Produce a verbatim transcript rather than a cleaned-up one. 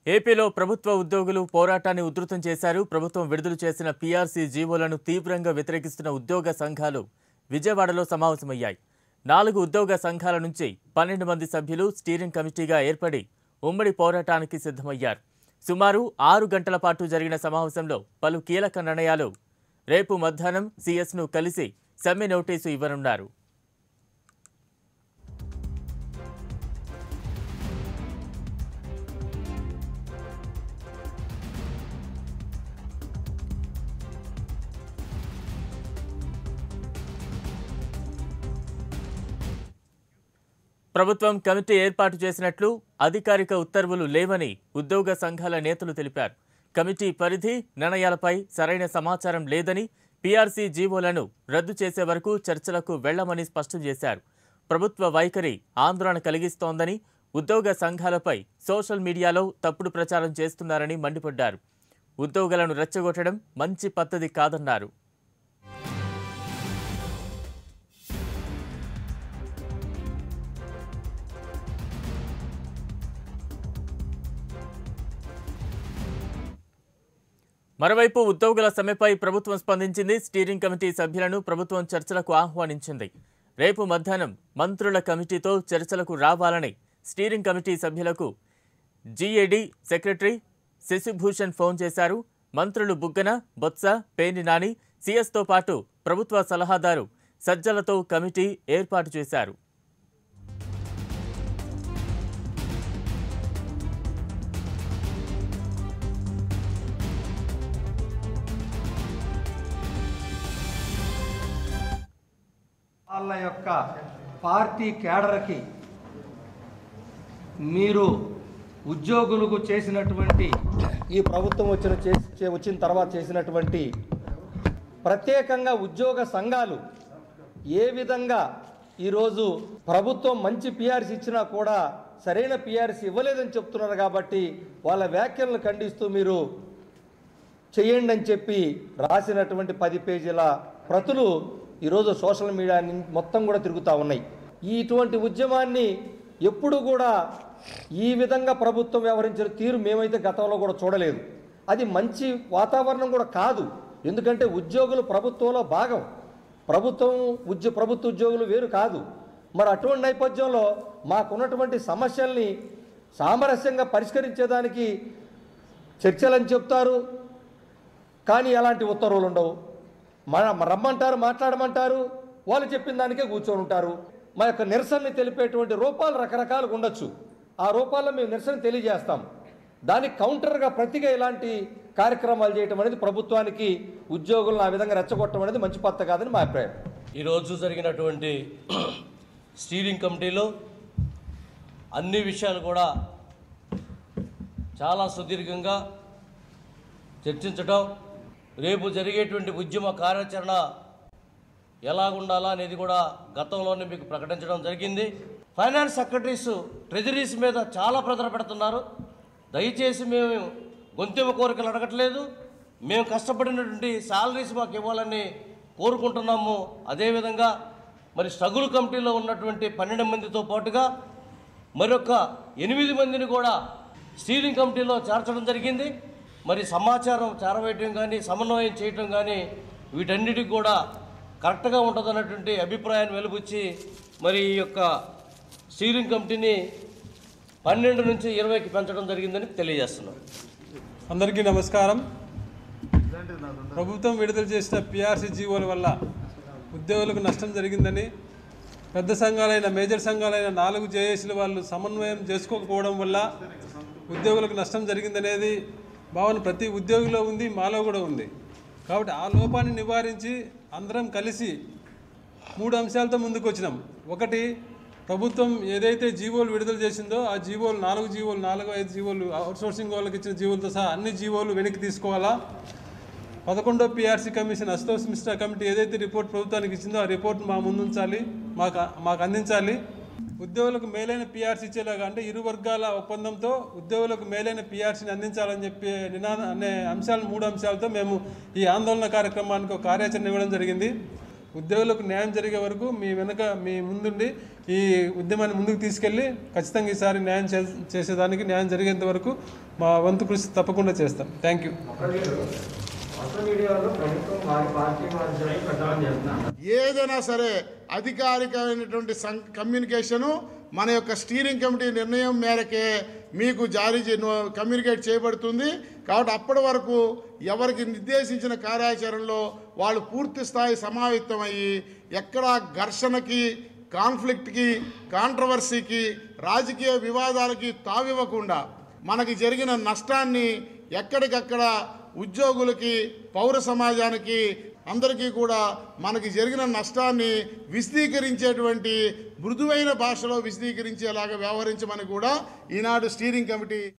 ఏపీలో ప్రభుత్వ ఉద్యోగులు పోరాటాన్ని ఉధృతం చేశారు. ప్రభుత్వం విడుదల చేసిన పీఆర్సీ జీవోలను తీవ్రంగా వ్యతిరేకిస్తున్న ఉద్యోగ సంఘాలు విజయవాడలో సమావేశమయ్యాయి. నాలుగు ఉద్యోగ సంఘాల నుంచి పన్నెండు మంది సభ్యులు స్టీరింగ్ కమిటీగా ఏర్పడి ఉమ్మడి పోరాటానికి సిద్ధమయ్యారు. సుమారు ఆరు గంటల పాటు జరిగిన సమావేశంలో పలు కీలక నిర్ణయాలు రేపు మధ్యాహ్నం సీఎస్ను కలిసి సమ్మె నోటీసు ఇవ్వనున్నారు. ప్రభుత్వం కమిటీ ఏర్పాటు చేసినట్లు అధికారిక ఉత్తర్వులు లేవని ఉద్యోగ సంఘాల నేతలు తెలిపారు. కమిటీ పరిధి, నిర్ణయాలపై సరైన సమాచారం లేదని, పీఆర్సీ జీవోలను రద్దు చేసే వరకు చర్చలకు వెళ్లమని స్పష్టం చేశారు. ప్రభుత్వ వైఖరి ఆందోళన కలిగిస్తోందని, ఉద్యోగ సంఘాలపై సోషల్ మీడియాలో తప్పుడు ప్రచారం చేస్తున్నారని మండిపడ్డారు. ఉద్యోగులను రెచ్చగొట్టడం మంచి పద్ధతి కాదన్నారు. మరోవైపు ఉద్యోగుల సమ్మెపై ప్రభుత్వం స్పందించింది. స్టీరింగ్ కమిటీ సభ్యులను ప్రభుత్వం చర్చలకు ఆహ్వానించింది. రేపు మధ్యాహ్నం మంత్రుల కమిటీతో చర్చలకు రావాలని స్టీరింగ్ కమిటీ సభ్యులకు జీఏడీ సెక్రటరీ శశిభూషణ్ ఫోన్ చేశారు. మంత్రులు బుగ్గన, బొత్స, పేర్ని నాని, సీఎస్తో పాటు ప్రభుత్వ సలహాదారు సజ్జలతో కమిటీ ఏర్పాటు చేశారు. వాళ్ళ యొక్క పార్టీ కేడర్కి మీరు ఉద్యోగులకు చేసినటువంటి ఈ ప్రభుత్వం వచ్చిన చేసి వచ్చిన తర్వాత చేసినటువంటి ప్రత్యేకంగా ఉద్యోగ సంఘాలు ఏ విధంగా ఈరోజు ప్రభుత్వం మంచి పీఆర్సీ ఇచ్చినా కూడా సరైన పీఆర్సీ ఇవ్వలేదని చెప్తున్నారు. కాబట్టి వాళ్ళ వ్యాఖ్యలను ఖండిస్తూ మీరు చేయండి అని చెప్పి రాసినటువంటి పది పేజీల ప్రతులు ఈరోజు సోషల్ మీడియా మొత్తం కూడా తిరుగుతూ ఉన్నాయి. ఇటువంటి ఉద్యమాన్ని ఎప్పుడు కూడా ఈ విధంగా ప్రభుత్వం వ్యవహరించిన తీరు మేమైతే గతంలో కూడా చూడలేదు. అది మంచి వాతావరణం కూడా కాదు. ఎందుకంటే ఉద్యోగులు ప్రభుత్వంలో భాగం, ప్రభుత్వం ఉద్య ప్రభుత్వ ఉద్యోగులు వేరు కాదు. మరి అటువంటి నేపథ్యంలో మాకున్నటువంటి సమస్యల్ని సామరస్యంగా పరిష్కరించేదానికి చర్చలని చెప్తారు, కానీ ఎలాంటి ఉత్తర్వులు ఉండవు. మన రమ్మంటారు, మాట్లాడమంటారు, వాళ్ళు చెప్పిన దానికే కూర్చొని ఉంటారు. మా యొక్క నిరసనని తెలిపేటువంటి రూపాలు రకరకాలుగా ఉండొచ్చు. ఆ రూపాల్లో మేము నిరసన తెలియజేస్తాం. దానికి కౌంటర్గా ప్రతిగా ఇలాంటి కార్యక్రమాలు చేయటం అనేది ప్రభుత్వానికి ఉద్యోగులను ఆ విధంగా రెచ్చగొట్టడం అనేది మంచి పద్ధతి కాదని మా అభిప్రాయం. ఈరోజు జరిగినటువంటి స్టీరింగ్ కమిటీలో అన్ని విషయాలు కూడా చాలా సుదీర్ఘంగా చర్చించడం, రేపు జరిగేటువంటి ఉద్యమ కార్యాచరణ ఎలా ఉండాలా అనేది కూడా గతంలోనే మీకు ప్రకటించడం జరిగింది. ఫైనాన్స్ సెక్రటరీస్, ట్రెజరీస్ మీద చాలా ప్రెజర్ పెడుతున్నారు. దయచేసి మేము గొంతెమ్మ కోరికలు అడగట్లేదు, మేము కష్టపడినటువంటి శాలరీస్ మాకు ఇవ్వాలని కోరుకుంటున్నాము. అదేవిధంగా మరి స్ట్రగుల్ కమిటీలో ఉన్నటువంటి పన్నెండు మందితో పాటుగా మరొక ఎనిమిది మందిని కూడా స్టీరింగ్ కమిటీలో చేర్చడం జరిగింది. మరి సమాచారం చేరవేయటం కానీ, సమన్వయం చేయటం కానీ వీటన్నిటికి కూడా కరెక్ట్గా ఉంటుందన్నటువంటి అభిప్రాయాన్ని వెలుబుచ్చి మరి ఈ యొక్క స్టీరింగ్ కమిటీని పన్నెండు నుంచి ఇరవైకి పెంచడం జరిగిందని తెలియజేస్తున్నాం. అందరికీ నమస్కారం. ప్రభుత్వం విడుదల చేసిన పీఆర్సీ జీవోల వల్ల ఉద్యోగులకు నష్టం జరిగిందని, పెద్ద సంఘాలైన మేజర్ సంఘాలైన నాలుగు జేఏసీల వాళ్ళు సమన్వయం చేసుకోకపోవడం వల్ల ఉద్యోగులకు నష్టం జరిగిందనేది భావన ప్రతి ఉద్యోగిలో ఉంది, మాలో కూడా ఉంది. కాబట్టి ఆ లోపాన్ని నివారించి అందరం కలిసి మూడు అంశాలతో ముందుకు వచ్చినాం. ఒకటి, ప్రభుత్వం ఏదైతే జీవోలు విడుదల చేసిందో ఆ జీవోలు నాలుగు జీవోలు నాలుగు ఐదు జీవోలు అవుట్సోర్సింగ్ వాళ్ళకి ఇచ్చిన జీవోలతో సహా అన్ని జీవోలు వెనక్కి తీసుకోవాలా. పదకొండో PRC commission Ashutosh Mishra committee ఏదైతే రిపోర్ట్ ప్రభుత్వానికి ఇచ్చిందో ఆ రిపోర్ట్ మా ముందుంచాలి, మాకు మాకు అందించాలి. ఉద్యోగులకు మేలైన పీఆర్సీ ఇచ్చేలాగా అంటే ఇరు వర్గాల ఒప్పందంతో ఉద్యోగులకు మేలైన పీఆర్సీని అందించాలని చెప్పి నినాద అనే అంశాలు మూడు అంశాలతో మేము ఈ ఆందోళన కార్యక్రమానికి ఒక కార్యాచరణ ఇవ్వడం జరిగింది. ఉద్యోగులకు న్యాయం జరిగే వరకు మీ వెనుక మీ ముందుండి ఈ ఉద్యమాన్ని ముందుకు తీసుకెళ్ళి ఖచ్చితంగా ఈసారి న్యాయం చేసేదానికి న్యాయం జరిగేంత వరకు మా వంతు కృషి తప్పకుండా చేస్తాం. Thank you. ఏదైనా సరే అధికారికమైనటువంటి సం కమ్యూనికేషను మన యొక్క స్టీరింగ్ కమిటీ నిర్ణయం మేరకే మీకు జారీ కమ్యూనికేట్ చేయబడుతుంది. కాబట్టి అప్పటి వరకు ఎవరికి నిర్దేశించిన కార్యాచరణలో వాళ్ళు పూర్తి స్థాయి సమావేశమయ్యి ఎక్కడా ఘర్షణకి, కాన్ఫ్లిక్ట్కి, కాంట్రవర్సీకి, రాజకీయ వివాదాలకి తావివ్వకుండా మనకి జరిగిన నష్టాన్ని ఎక్కడికక్కడ ఉద్యోగులకి, పౌర సమాజానికి అందరికీ కూడా మనకి జరిగిన నష్టాన్ని విశదీకరించేటువంటి మృదువైన భాషలో విశదీకరించేలాగా వ్యవహరించమని కూడా ఈనాడు స్టీరింగ్ కమిటీ